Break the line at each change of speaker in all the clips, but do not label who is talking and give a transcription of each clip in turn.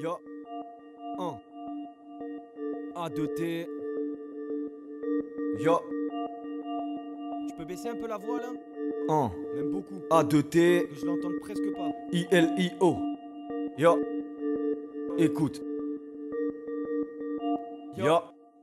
Yo, 1 A2T. Yo,
Tu peux baisser un peu la voix là?
1
Même beaucoup.
A2T.
Que je l'entende presque pas.
ILIO. Yo, écoute. Yo.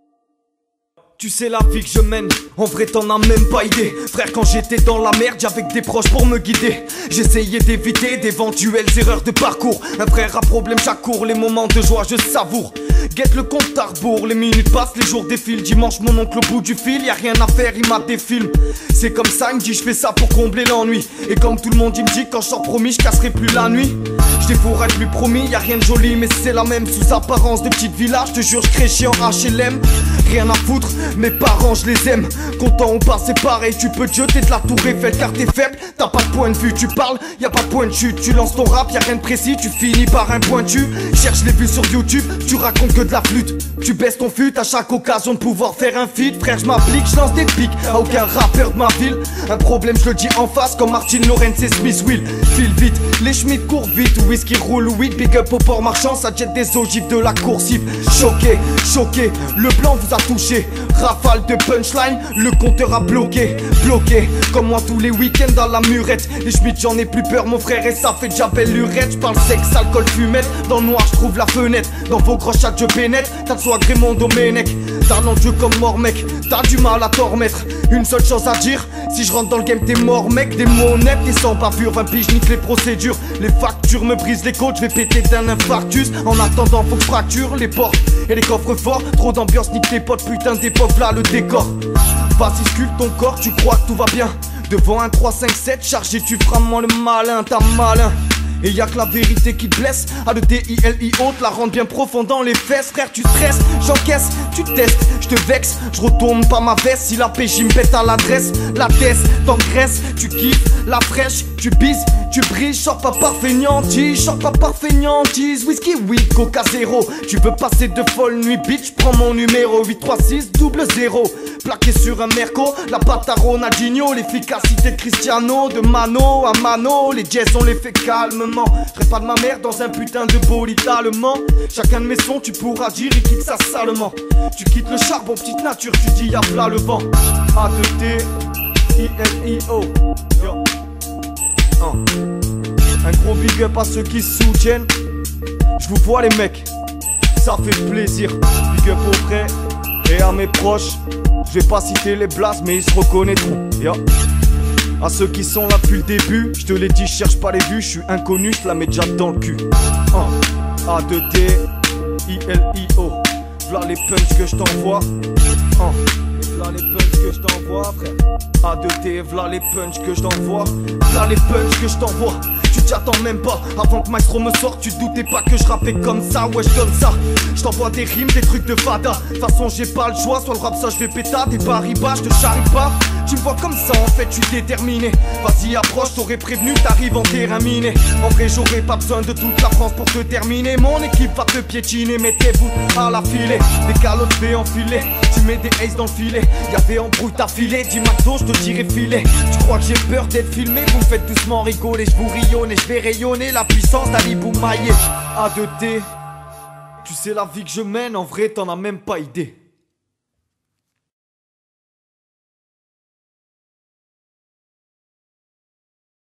Tu sais la vie que je mène, en vrai t'en as même pas idée. Frère, quand j'étais dans la merde, j'avais que des proches pour me guider. J'essayais d'éviter d'éventuelles erreurs de parcours. Un frère à problème chaque cours, les moments de joie je savoure. Guette le compte à rebours, les minutes passent, les jours défilent. Dimanche mon oncle au bout du fil, y'a rien à faire, il m'a des films. C'est comme ça, il me dit je fais ça pour combler l'ennui. Et comme tout le monde il me dit quand je sors promis, je casserai plus la nuit. Je défouraille plus promis, y'a rien de joli mais c'est la même. Sous apparence de petite village, je te jure je crée en HLM. Rien à foutre, mes parents je les aime. Content ou pas c'est pareil, tu peux te jeter de la tour Eiffel car t'es faible. T'as pas de point de vue, tu parles, y'a pas de point de chute. Tu lances ton rap, y'a rien de précis, tu finis par un pointu. Cherche les vues sur YouTube, tu racontes que de la flûte. Tu baisses ton fut à chaque occasion de pouvoir faire un feat. Frère je m'applique, je lance des pics à aucun rappeur de ma ville. Un problème je le dis en face comme Martin Lawrence et Smith Will. File vite, les Schmitt courent vite, whisky roule weed. Big up au port marchand, ça jette des ogives de la coursive. Choqué, choqué, le blanc vous a touché. Rafale de punchline, le compteur a bloqué. Bloqué, comme moi tous les week-ends dans la murette. Les Schmitt j'en ai plus peur mon frère et ça fait déjà belle lurette. J'parle sexe, alcool, fumette, dans le noir j'trouve la fenêtre. Dans vos gros chats je pénètre, t'as le soin Grémond Domenech. T'as un enjeu comme mort mec, t'as du mal à t'en remettre. Une seule chose à dire, si je rentre dans le game t'es mort mec. Des mots honnêtes et sans bavure, 20 piges nique les procédures. Les factures me brisent les côtes, je vais péter d'un infarctus. En attendant faut que je fracture les portes et les coffres forts. Trop d'ambiance nique tes potes, putain d'époque là le décor. Vas-y sculpte ton corps, tu crois que tout va bien. Devant un 3-5-7 chargé tu feras moins le malin, t'as malin. Et y'a que la vérité qui te blesse. A2TILIO te la rend bien profond dans les fesses. Frère tu stresses, j'encaisse, tu testes, je te vexe, je retourne pas ma veste. Si la PJ me pète à l'adresse, la teste t'engraisse. Tu kiffes la fraîche, tu bises, tu brises. Sors pas par feignantise, sors pas par feignantise. Whisky, weed, coca zéro. Tu veux passer de folle nuit, bitch, prends mon numéro 836 00. Plaqué sur un merco, la patte à Ronaldinho. L'efficacité de Cristiano, de mano à mano. Les jazz on les fait calmement. Je ferai pas de ma mère dans un putain de bolide allemand. Chacun de mes sons tu pourras dire il quitte ça salement. Tu quittes le charbon petite nature, tu dis y'a plat le vent. A2T ILIO. Yo. Un gros big up à ceux qui se soutiennent. Je vous vois les mecs, ça fait plaisir. Big up aux vrais et à mes proches. Je vais pas citer les blasts mais ils se reconnaîtront. Yo. À ceux qui sont là depuis le début, je te l'ai dit, je cherche pas les vues, je suis inconnu, je la mets déjà dans le cul. A2T ILIO. V'là les punchs que je t'envoie. V'là les punchs que je t'envoie, frère. A2T, v'là les punchs que je t'envoie. V'là les punchs que je t'envoie. Tu t'y attends même pas, avant que Maestro me sorte, tu doutais pas que je rappais comme ça, ouais je donne ça. Je t'envoie des rimes, des trucs de fada. De toute façon j'ai pas le choix, soit le rap ça je fais péta. Des paris bas, je te charrie pas. Tu me vois comme ça en fait, je suis déterminé. Vas-y approche, t'aurais prévenu, t'arrives en terrain miné. En vrai j'aurais pas besoin de toute la France pour te terminer. Mon équipe va te piétiner, mettez-vous à la filet. Des calottes fait enfiler, tu mets des aces dans le filet. Y'avait embrouille ta filet, dis McDo, je te dirai filet. Tu crois que j'ai peur d'être filmé, vous me faites doucement rigoler. Je vous rayonne et je vais rayonner la puissance d'Ali Boumaillé. A2T, tu sais la vie que je mène, en vrai t'en as même pas idée.